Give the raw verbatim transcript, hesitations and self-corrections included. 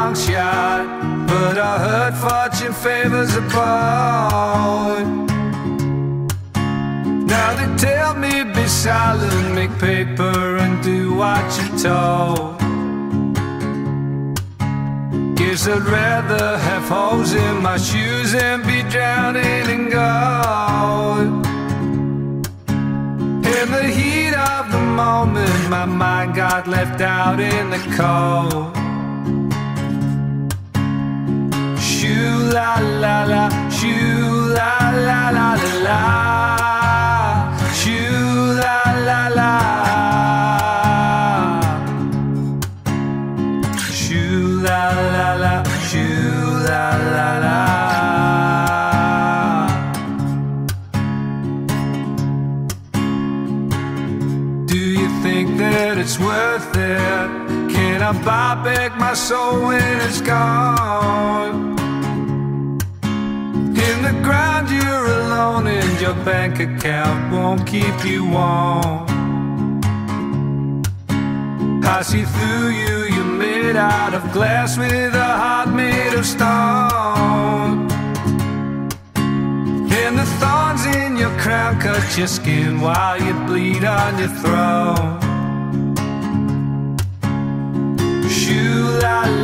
long shot, but I heard fortune favors a boy. Now they tell me be silent, make paper and do what you're told. Guess I'd rather have holes in my shoes and be drowning in gold. In the heat of the moment, my mind got left out in the cold. Shoo la la la, shoo la la la la la, shoo la la la, shoo la la la, shoo la la la. Do you think that it's worth it? Can I buy back my soul when it's gone? In the ground you're alone and your bank account won't keep you warm. I see through you, you're made out of glass with a heart made of stone. And the thorns in your crown cut your skin while you bleed on your throne. Shoo la